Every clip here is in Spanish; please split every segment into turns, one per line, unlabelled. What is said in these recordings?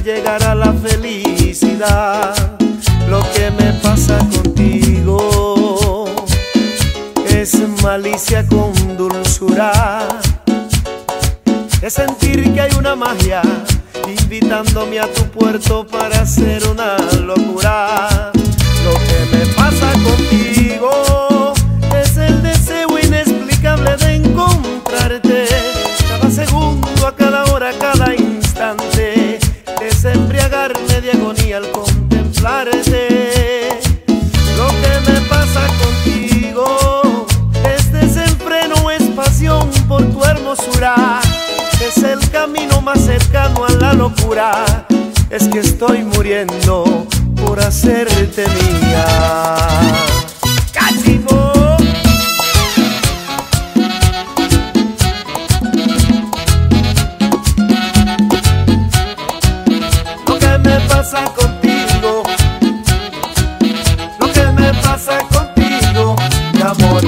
llegará la felicidad. Lo que me pasa contigo es malicia con dulzura, es sentir que hay una magia invitándome a tu puerto para hacer una locura. Lo que me pasa contigo es el deseo inexplicable de encontrarte cada segundo, a cada hora, a cada instante, es embriagarme de agonía al contemplarte. Lo que me pasa contigo es desenfreno, es pasión por tu hermosura, es el camino más cercano a la locura. Es que estoy muriendo por hacerte mía. ¡Cachimbo! Lo que me pasa contigo, lo que me pasa contigo, mi amor.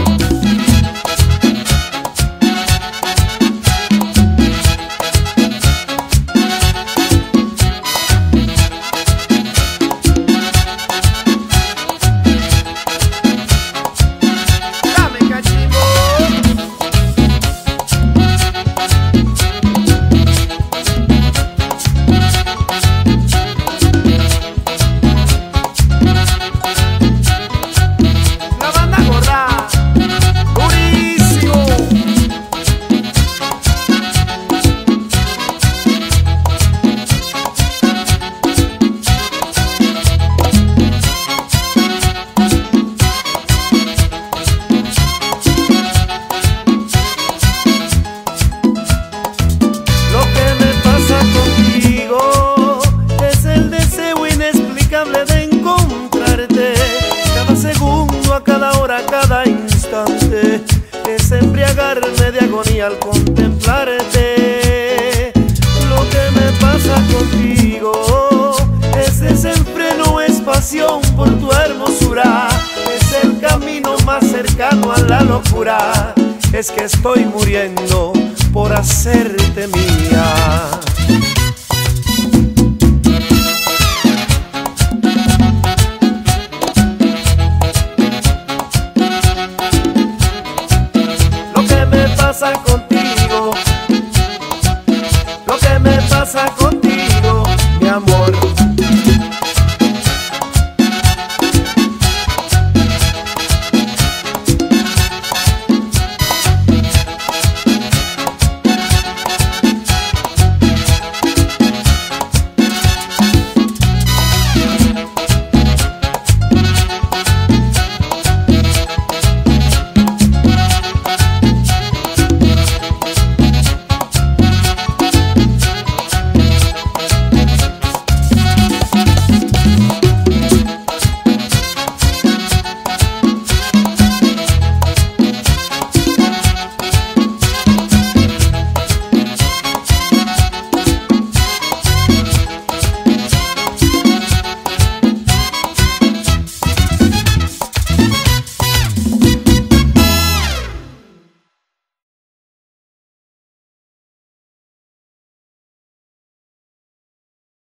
Cada instante es embriagarme de agonía al contemplarte. Lo que me pasa contigo es desenfreno, es pasión por tu hermosura, es el camino más cercano a la locura. Es que estoy muriendo por hacerte mía.